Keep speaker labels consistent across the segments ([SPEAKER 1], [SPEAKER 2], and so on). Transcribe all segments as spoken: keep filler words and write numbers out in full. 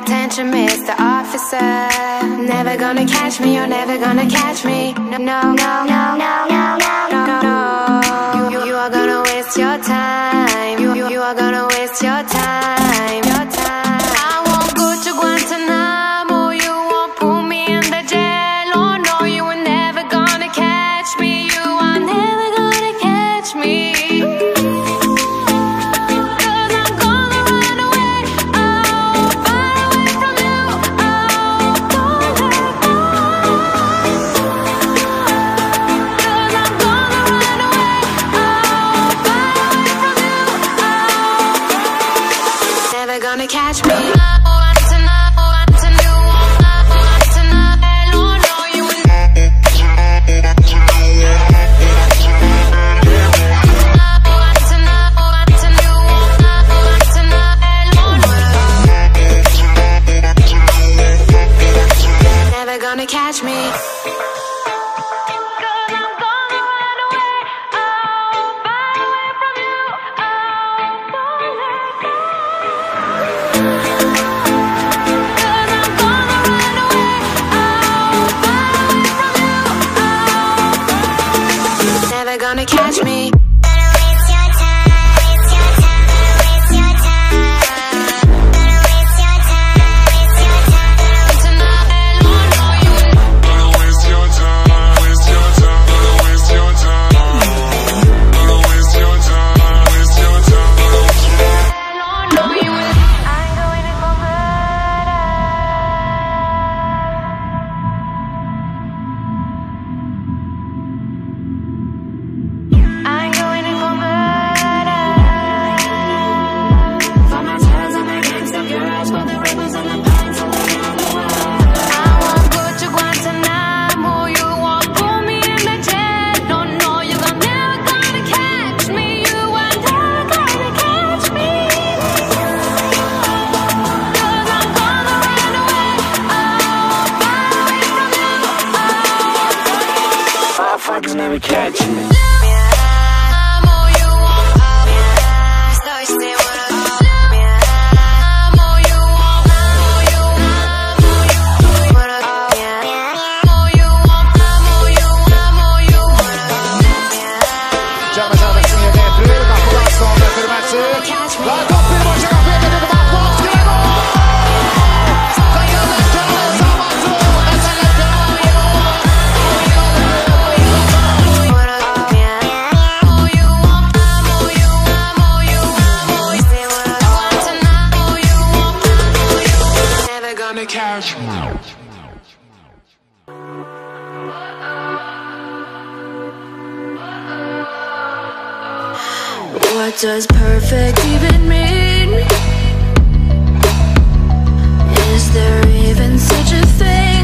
[SPEAKER 1] attention, Mister Officer. Never gonna catch me, you're never gonna catch me. No, no, no, no, no, no, no, no, no. You, you are gonna waste your time. You, you, you are gonna waste your time, your time. I won't go to Guantanamo. You won't put me in the jail. Oh no, you are never gonna catch me. You are never gonna catch me. Gonna catch me. Never gonna catch me. Gonna catch me.
[SPEAKER 2] Never catch me. Catch me.
[SPEAKER 3] What does perfect even mean? Is there even such a thing?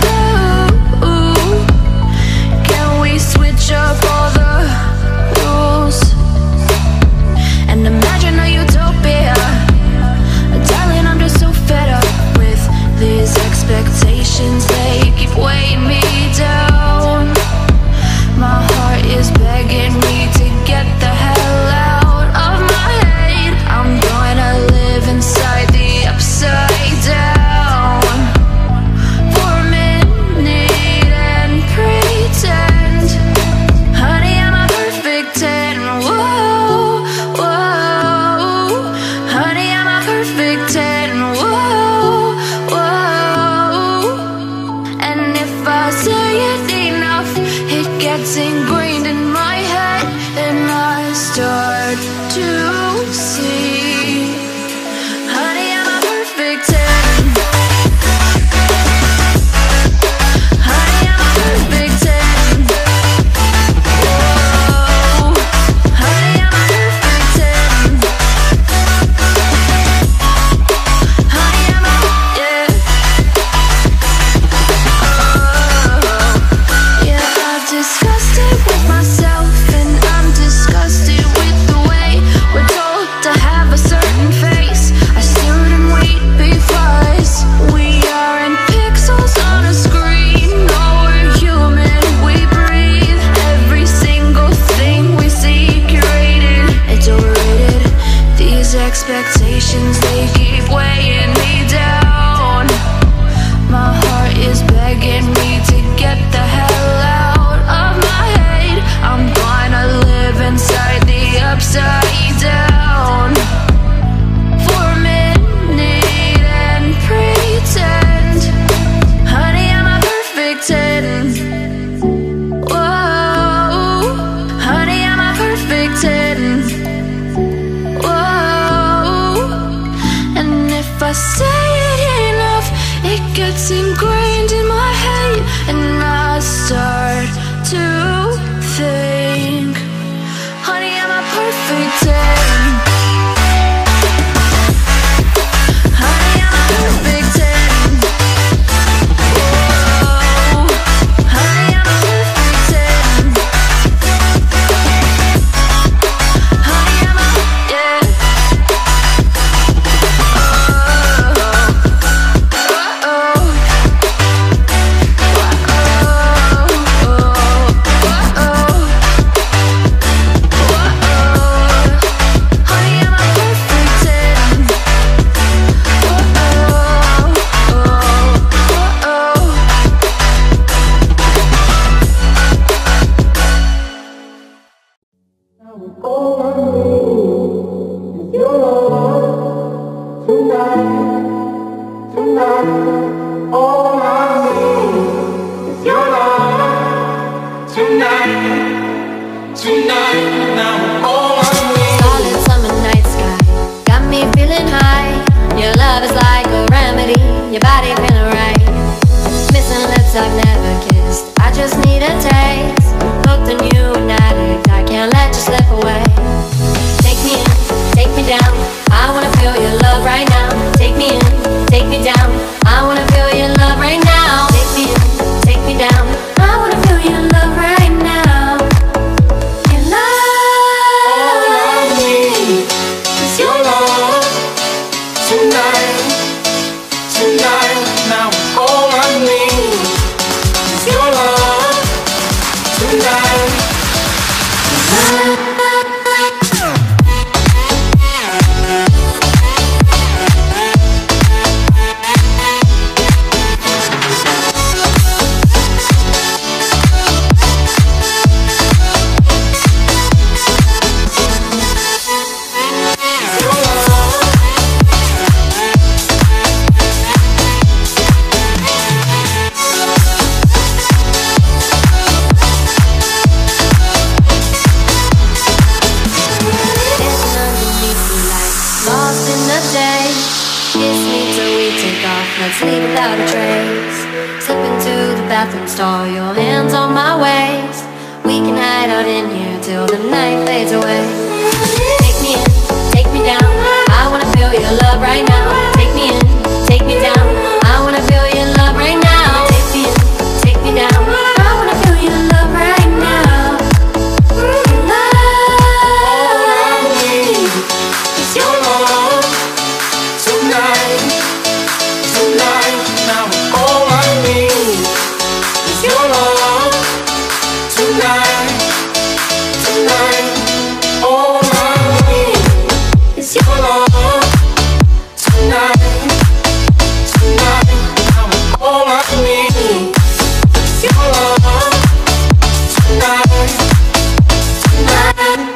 [SPEAKER 3] Ooh, can we switch up all the rules and imagine a utopia? Darling, I'm just so fed up with these expectations, they keep weighing me down. My heart is begging me to get the hell out of my head. I'm I've never kissed, I just need a taste. Hooked on you and addict, I can't let you slip away. Take me in, take me down, I wanna feel your love right now. Take me in, take me down, I wanna feel your love right now. Take me in, take me down, I wanna feel your love right now. Your love, all I need is your love tonight, tonight. Now all I need is your love tonight. Let's leave without a trace. Slip into the bathroom stall, your hands on my waist. We can hide out in here till the night fades away. Take me in, take me down, I wanna feel your love right now. Take me in, take me down, I wanna feel your love right now. Take me in, take me down, I wanna feel your love right now. Your love, all I need is your love tonight. Tonight, now all I need is your love. Tonight, tonight, all I need is your love. Tonight, tonight, now all I need is your love. Tonight, tonight.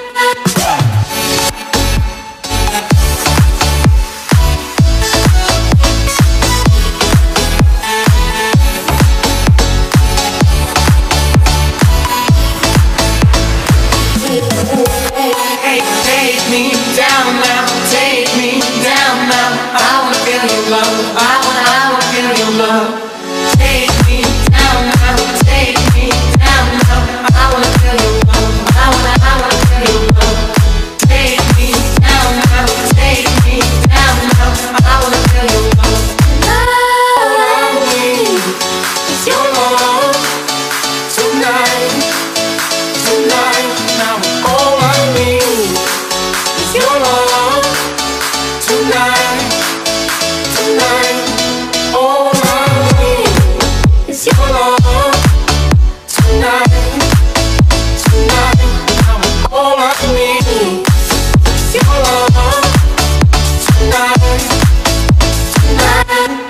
[SPEAKER 3] Take me down now, take me down now. I wanna feel your love, I wanna, I wanna feel your love. Take me down now, take me down now. I wanna feel your love, I wanna, I wanna feel your love. Take me down now, take me down now. I wanna feel your love. All I need is your love tonight, tonight. Now all I need is your love tonight, tonight. All I need is your love tonight, tonight. Now all I need is your love tonight, tonight.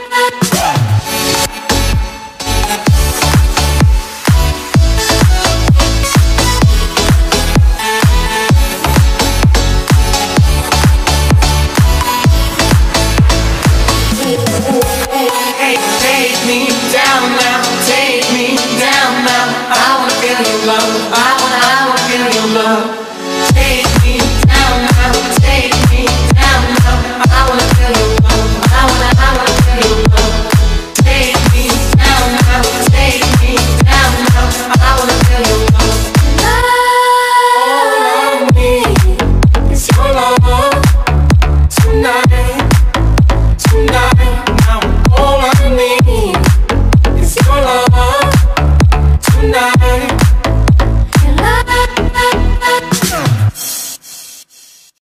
[SPEAKER 3] Take me down now, take me down now. I wanna feel your love, I wanna, I wanna feel your love. Take me down now, take me down now. I wanna feel your love, I wanna, I wanna feel your love. Take me down now, take me down now. I wanna feel your love. All I need is your love tonight, tonight. Now all I need is your love tonight.